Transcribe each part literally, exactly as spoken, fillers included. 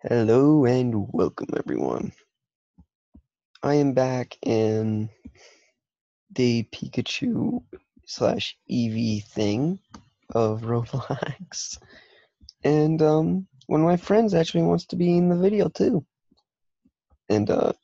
Hello and welcome everyone. I am back in the Pikachu slash Eevee thing of Roblox. And um one of my friends actually wants to be in the video too. And uh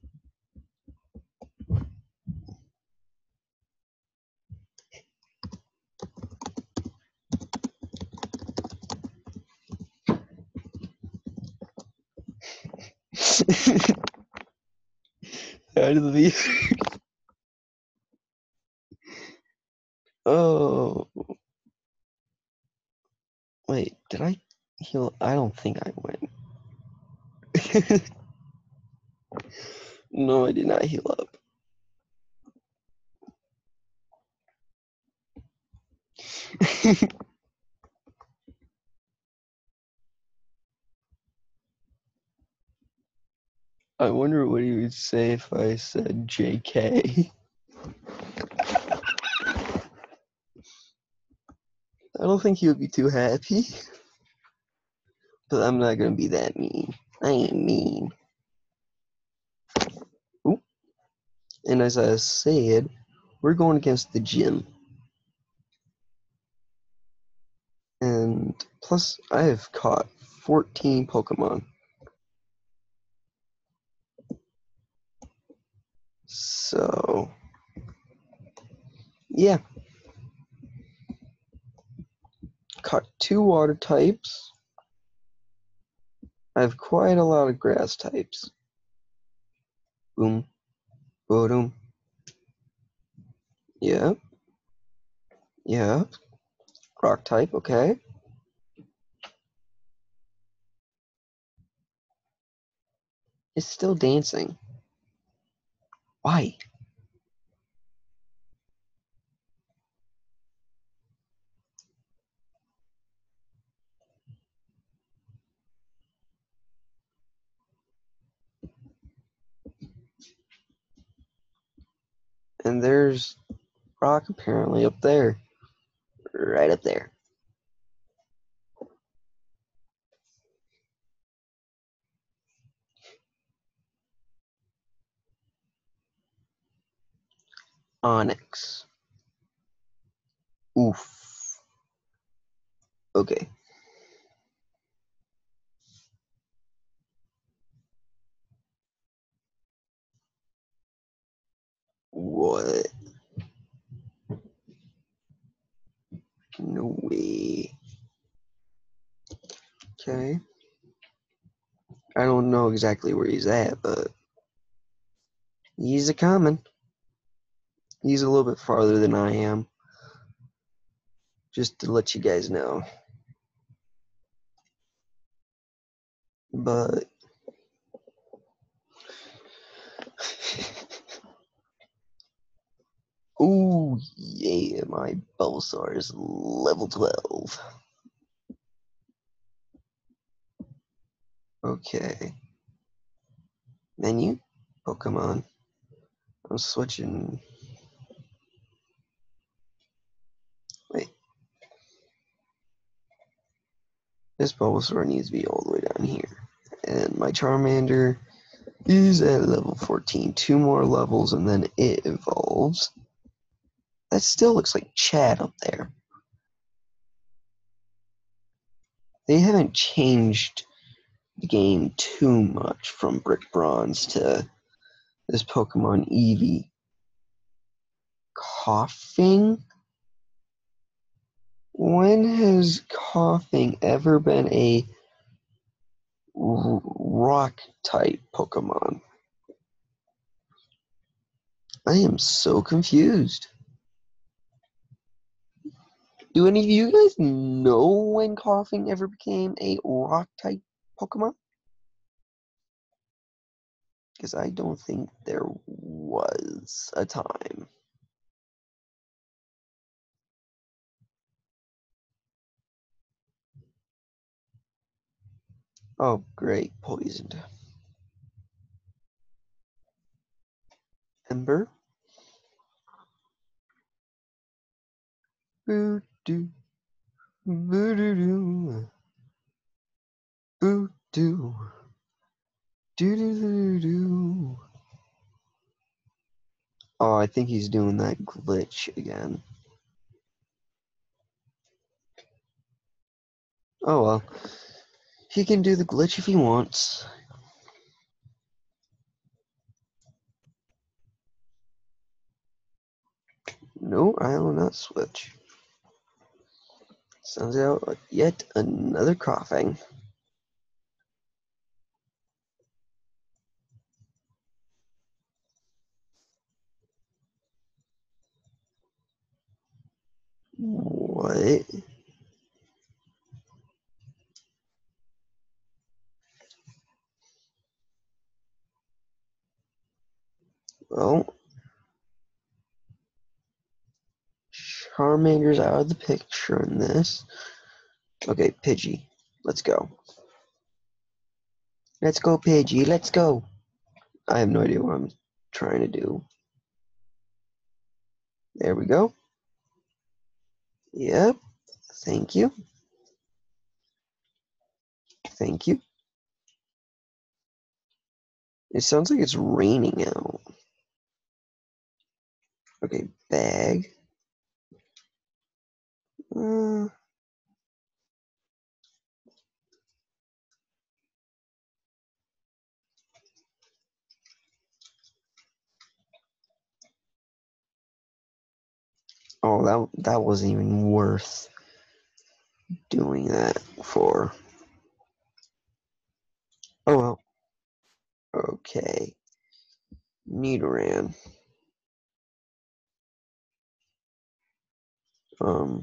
out of the video. Oh wait, did I heal? I don't think I went. No, I did not heal up. I wonder what he would say if I said J K. I don't think he would be too happy. But I'm not gonna be that mean. I ain't mean. Ooh. And as I said, we're going against the gym. And plus, I have caught fourteen Pokemon. So, yeah. Caught two water types. I have quite a lot of grass types. Boom. Boom. Yep. Yep. Rock type, okay. It's still dancing. Why? And there's rock apparently up there. Right up there. Onyx. Oof. Okay. What? No way. Okay. I don't know exactly where he's at, but he's a coming. He's a little bit farther than I am. Just to let you guys know. But ooh yeah, my Bulbasaur is level twelve. Okay. Menu? Pokemon. I'm switching. Wait. This Bulbasaur needs to be all the way down here. And my Charmander is at level fourteen. Two more levels and then it evolves. That still looks like Chad up there. They haven't changed the game too much from Brick Bronze to this Pokemon Eevee. Coughing? When has coughing ever been a rock type Pokemon? I am so confused. Do any of you guys know when coughing ever became a rock type Pokemon? Because I don't think there was a time. Oh, great. Poisoned. Ember? Boo-doo. Boo-doo-doo. Boo-doo. do. Do do do do. Oh, I think he's doing that glitch again. Oh well. He can do the glitch if he wants. No, I will not switch. Sounds like yet another coughing. What? Well, Charmander's out of the picture in this. Okay, Pidgey. Let's go. Let's go, Pidgey. Let's go. I have no idea what I'm trying to do. There we go. Yep. Thank you. Thank you. It sounds like it's raining out. Okay, bag. Uh, oh, that that wasn't even worth doing that for. Oh well. Okay. Nidoran. Um.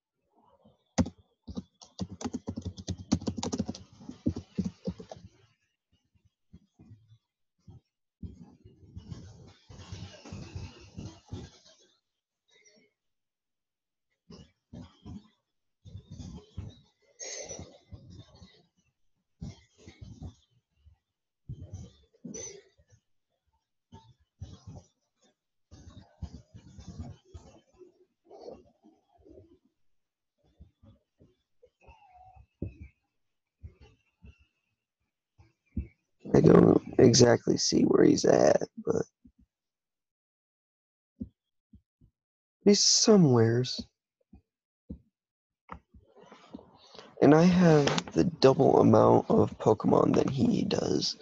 I don't exactly see where he's at, but he's somewheres. And I have the double amount of Pokemon than he does.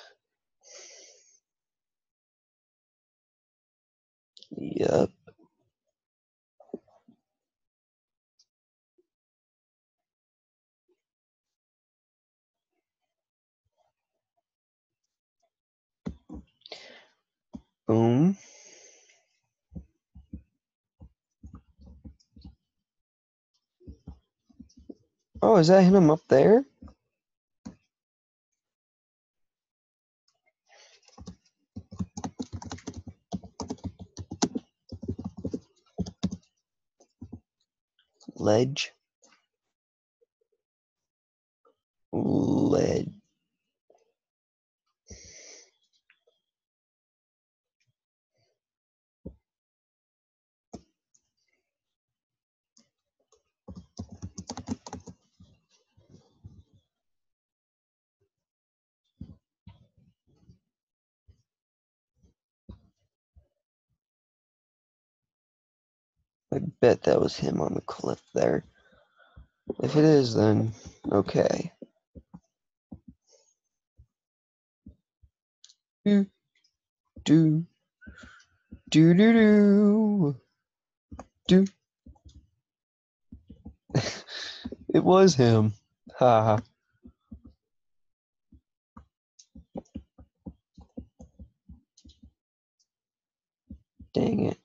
Yep. Boom. Oh, is that him up there? Ledge. Ledge. I bet that was him on the cliff there. If it is, then okay. Do do do do do do. It was him. Ha ha. Dang it.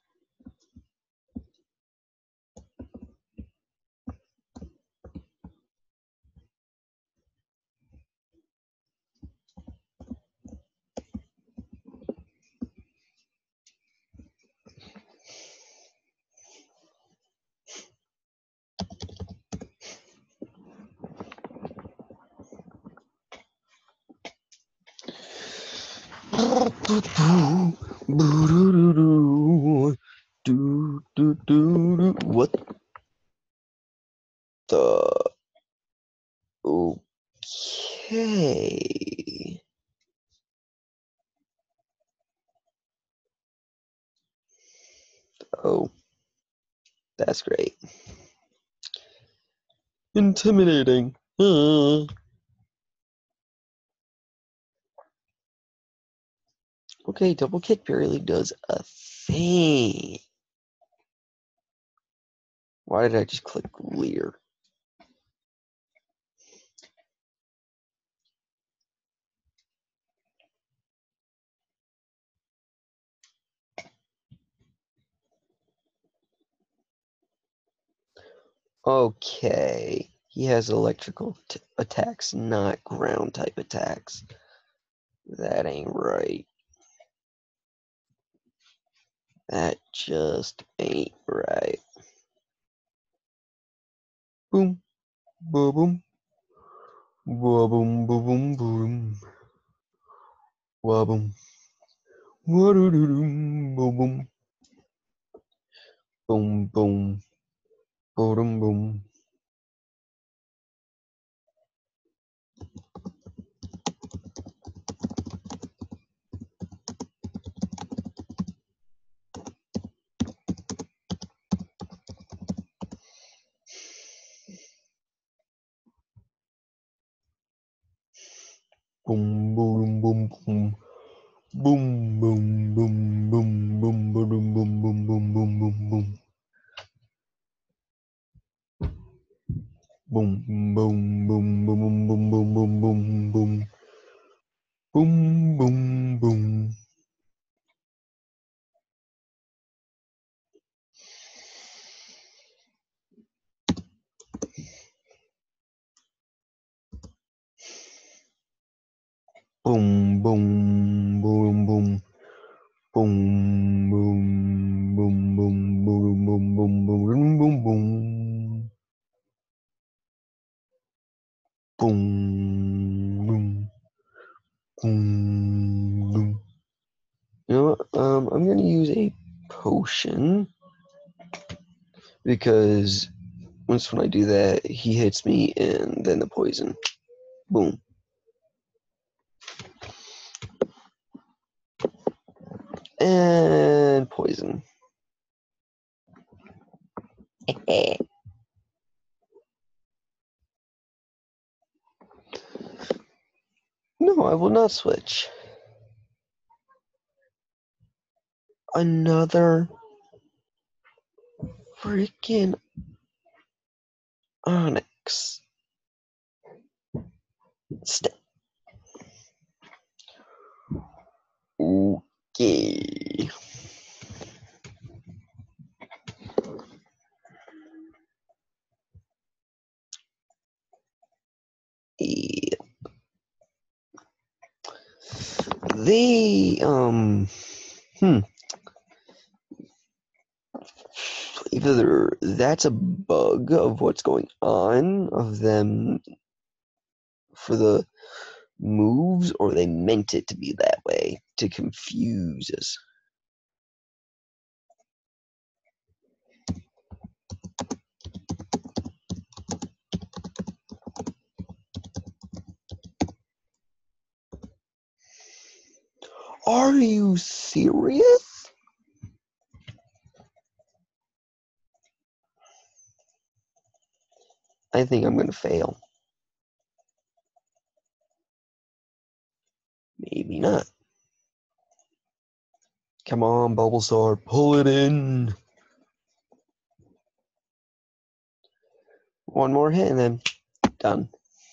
What the? Okay. Oh, that's great. Intimidating. Uh. Okay, double kick barely does a thing. Why did I just click Lear? Okay, he has electrical t attacks, not ground type attacks. That ain't right. That just ain't right. Boom, boom, boom, boom, boom, boom, boom, boom, boom, boom, boom, boom, boom, boom. Boom, boom, boom, boom. Boom, boom, boom, boom, boom, boom, boom, boom, boom, boom, boom, boom. Boom, boom, boom, boom, boom, boom, boom, boom, boom, boom. Boom, boom, boom. Boom, boom, boom, boom. Boom, boom, boom, boom, boom, boom, boom, boom, boom, boom. Boom, boom, boom, boom. You know what? Um, I'm gonna use a potion because once when I do that, he hits me and then the poison. Boom. And poison. No, I will not switch. Another freaking Onyx. Step. Okay. Yeah. They, um, hmm. Either that's a bug of what's going on, of them for the moves, or they meant it to be that way to confuse us. Are you serious? I think I'm gonna fail. Maybe not. Come on, Bulbasaur, pull it in. One more hit and then done.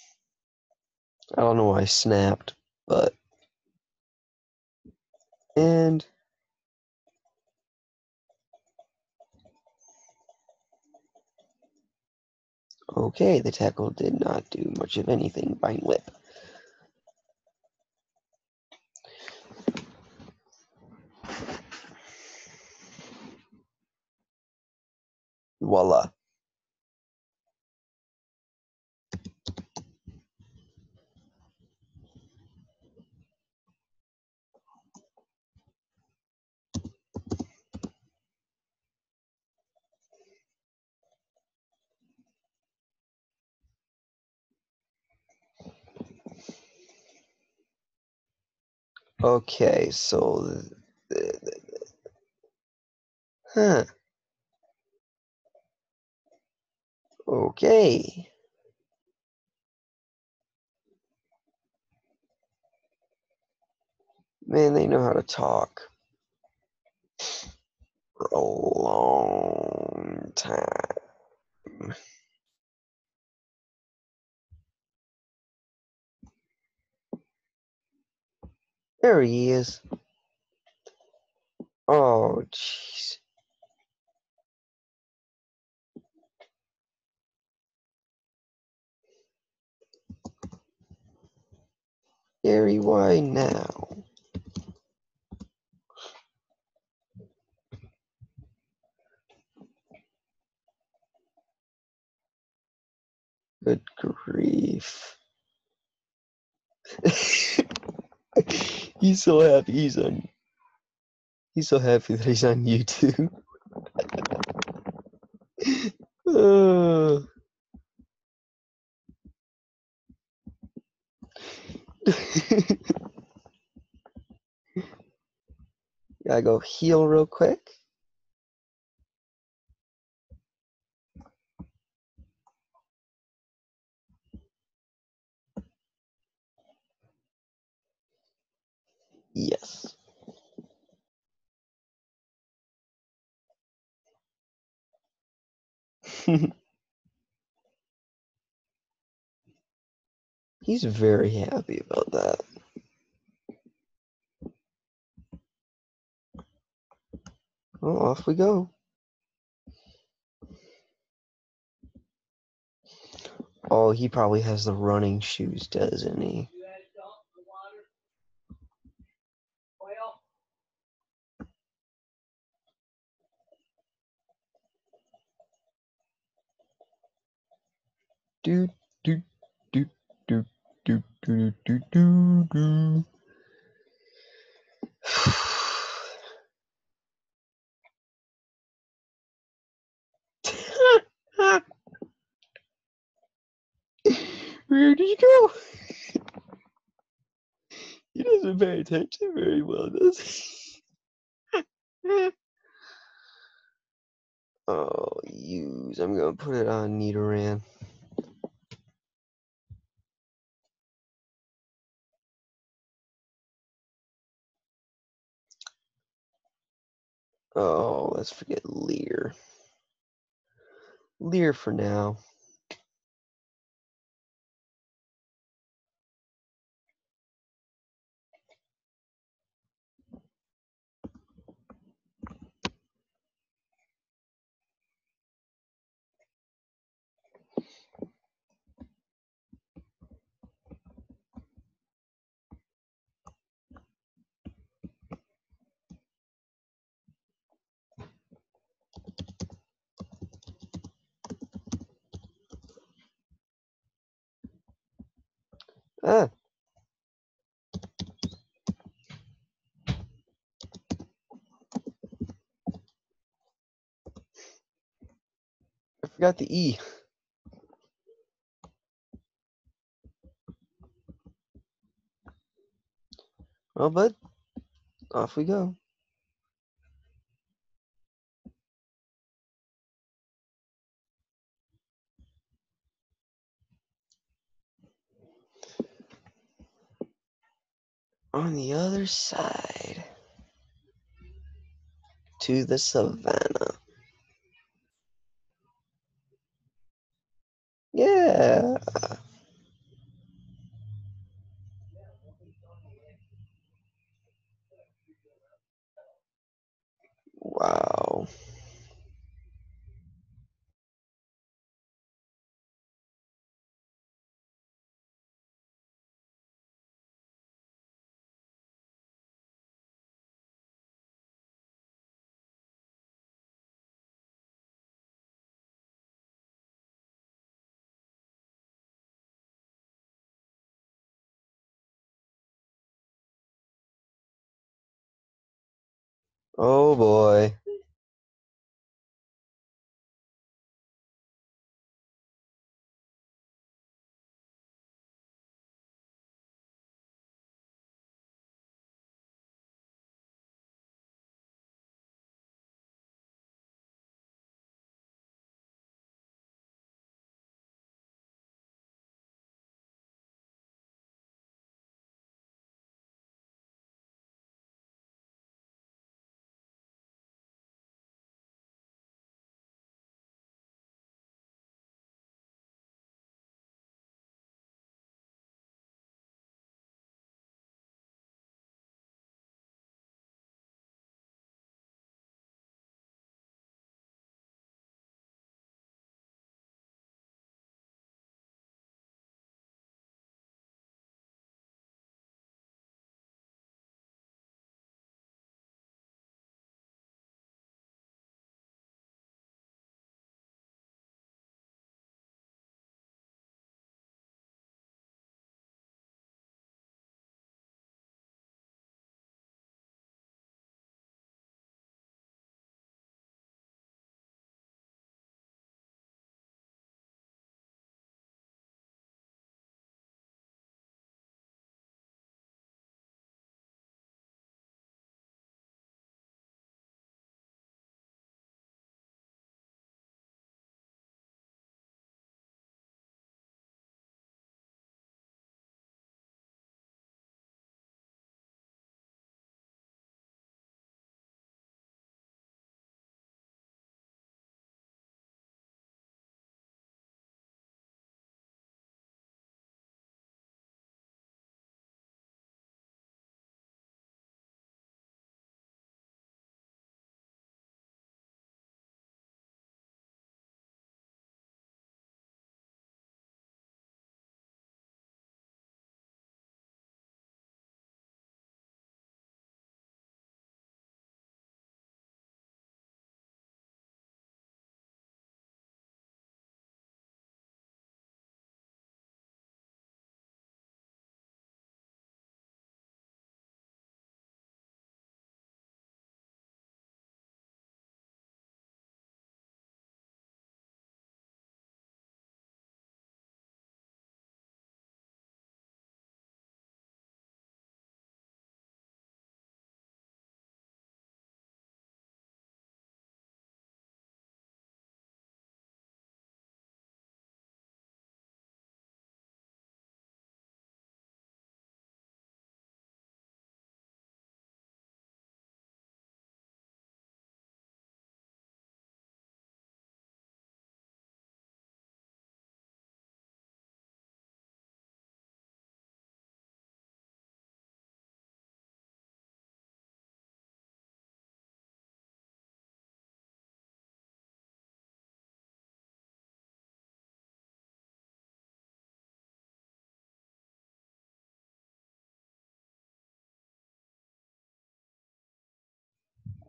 I don't know why I snapped, but and okay, the tackle did not do much of anything. Vine Whip. Voila. Okay, so... Huh. Okay. Man, they know how to talk. For a long time. There he is. Oh, jeez. Gary, why now? Good grief. He's so happy he's on he's so happy that he's on YouTube. uh. Gotta go heal real quick. Yes. He's very happy about that. Well, off we go. Oh, he probably has the running shoes, doesn't he? Do do do do do do do do do. Where did he go? He doesn't pay attention very well, does he? Oh, use. I'm gonna put it on Nidoran. Oh, let's forget Leer. Leer for now. Ah, I forgot the E. Well, bud, off we go. On the other side. To the savannah. Yeah. Wow. Oh boy.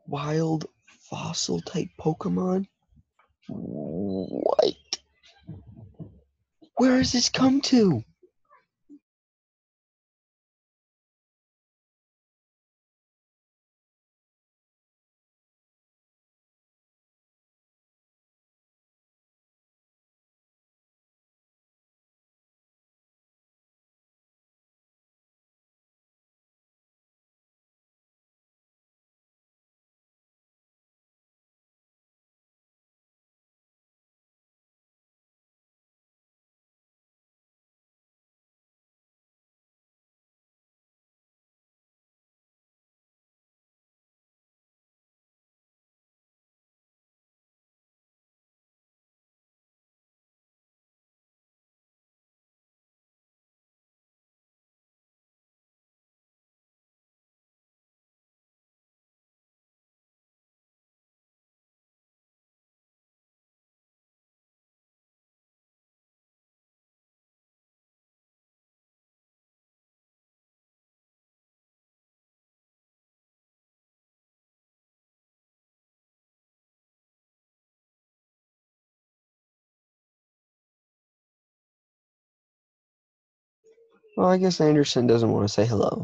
wild fossil type Pokemon? What? Where has this come to? Well, I guess Anderson doesn't want to say hello.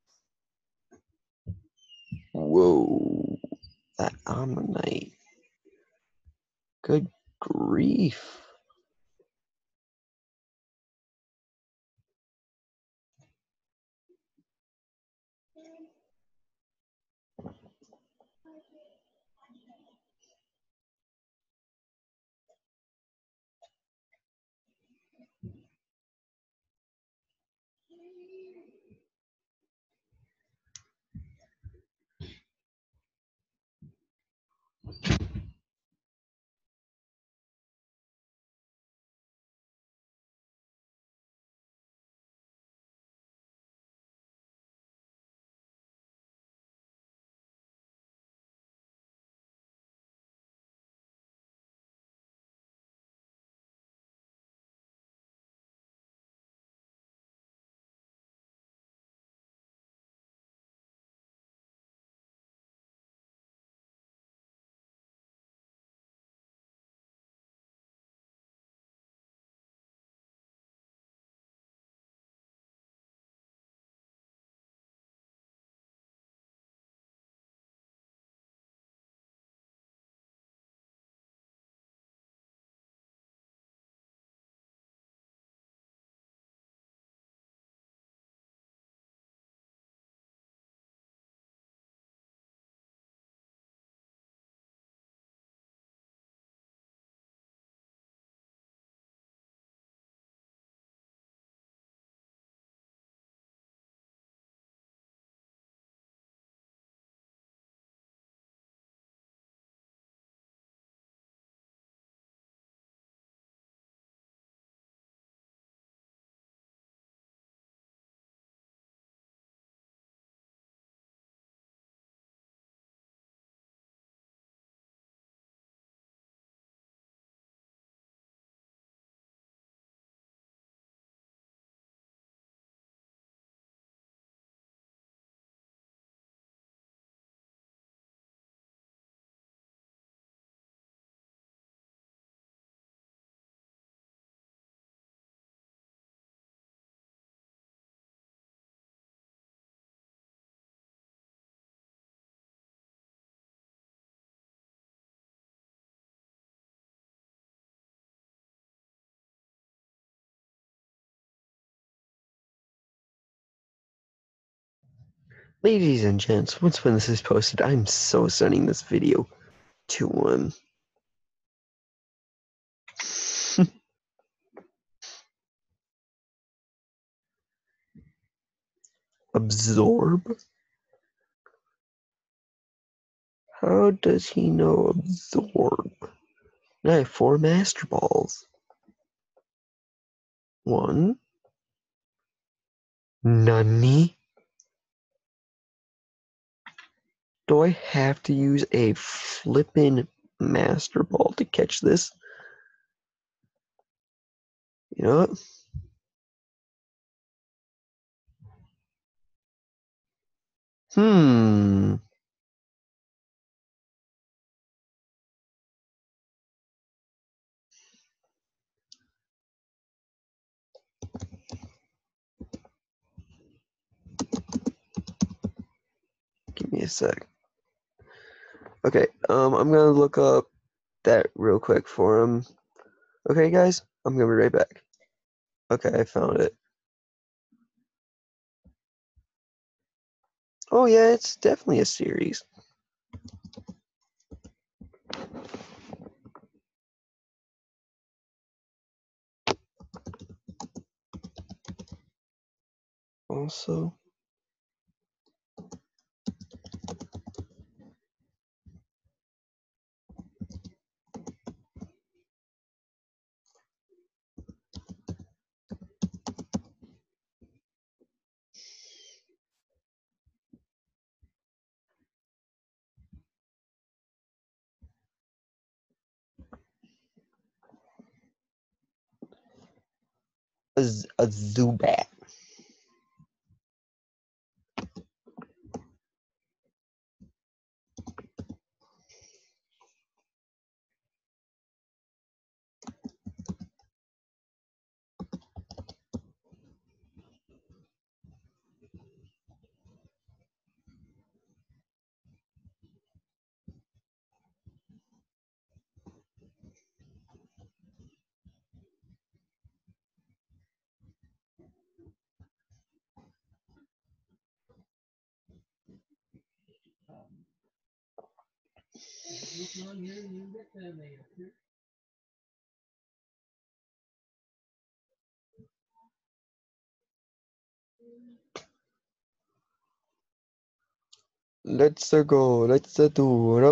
Whoa, that Ammonite. Good grief. Ladies and gents, once when this is posted, I'm so sending this video to him. Absorb? How does he know absorb? I have four Master Balls. One. Nani? Do I have to use a flippin' Master Ball to catch this? You know what? Hmm. a sec. Okay, um, I'm gonna look up that real quick for him. Okay, guys, I'm gonna be right back. Okay, I found it. Oh yeah, it's definitely a series. Also, a, z- a Zubat. Let's go. Let's do.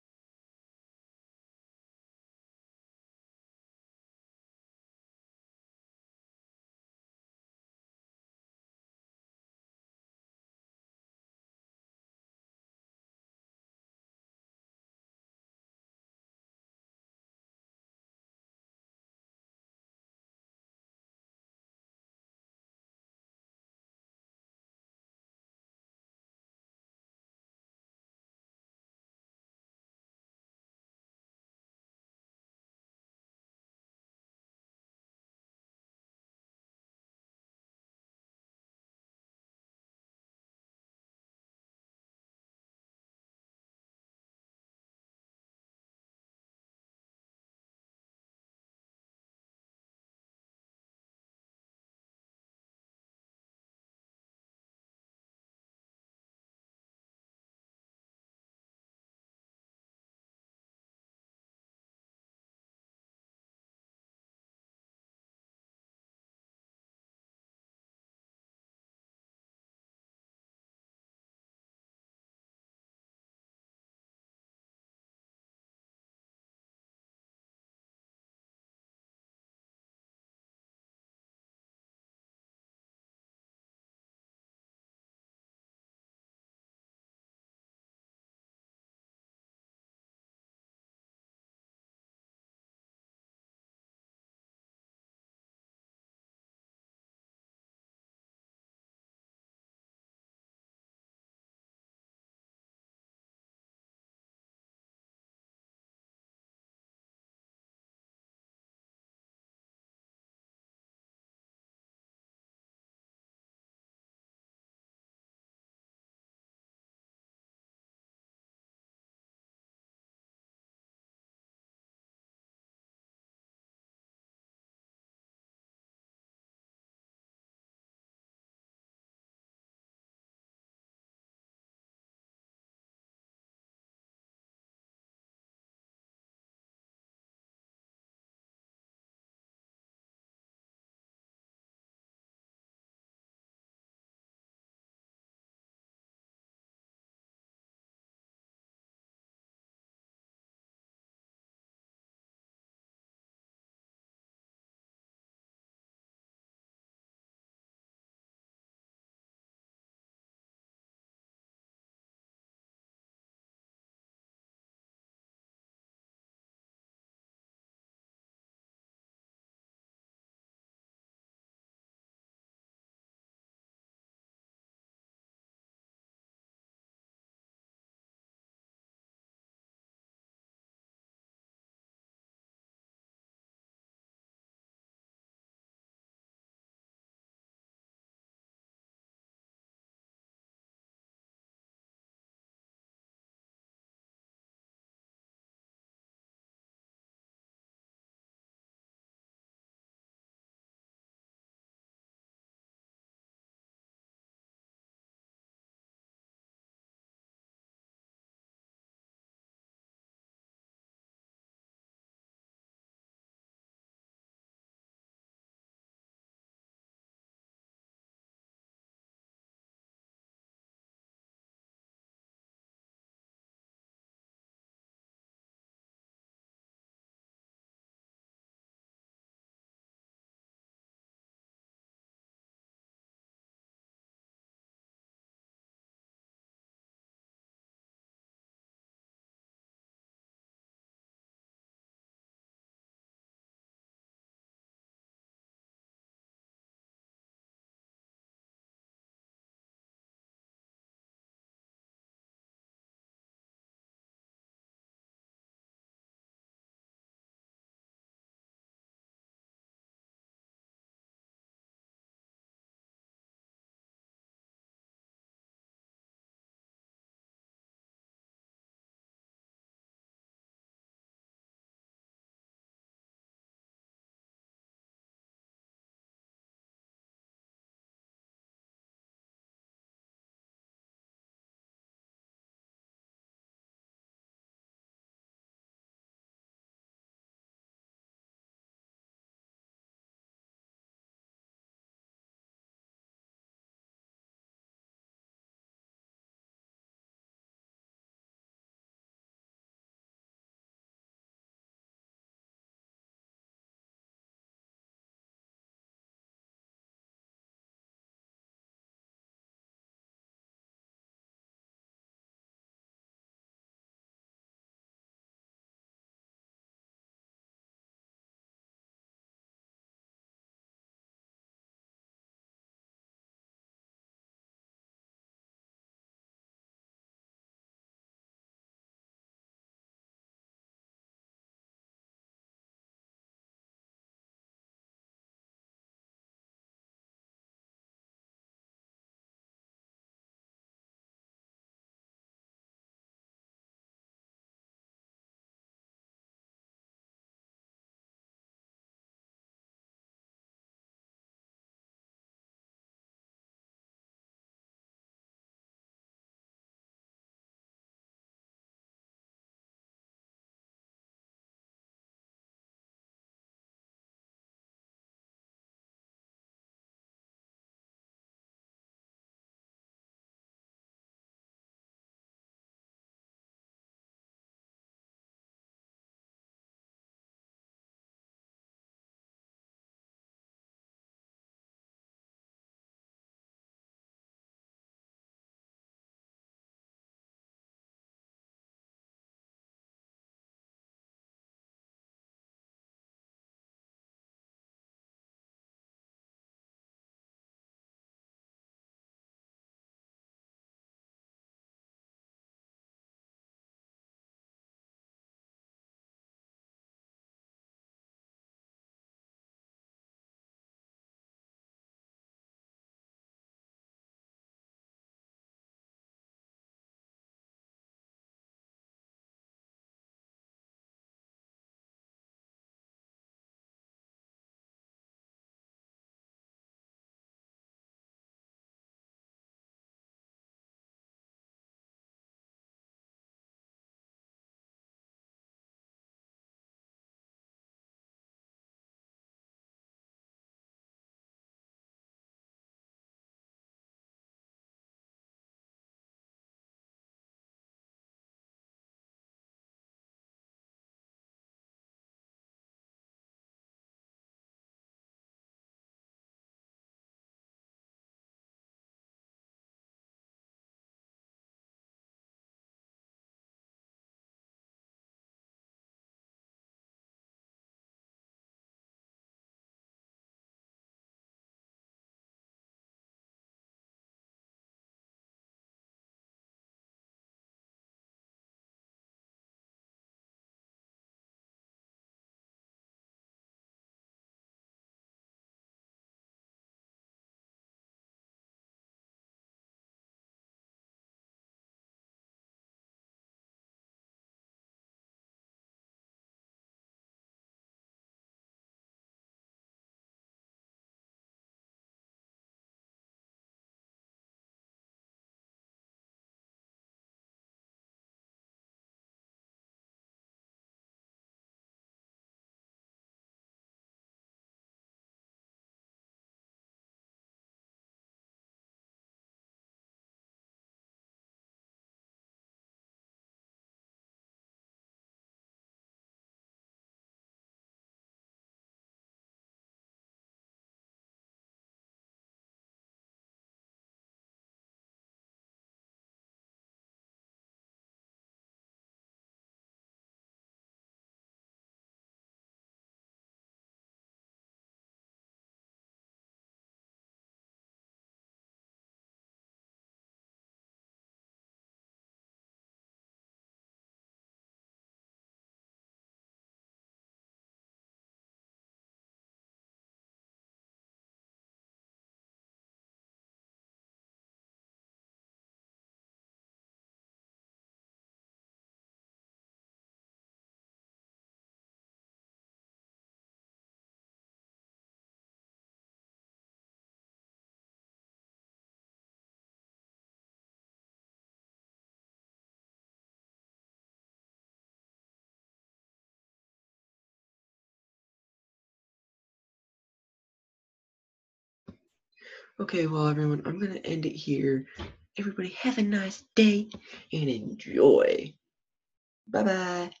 Okay, well, everyone, I'm gonna end it here. Everybody have a nice day and enjoy. Bye-bye.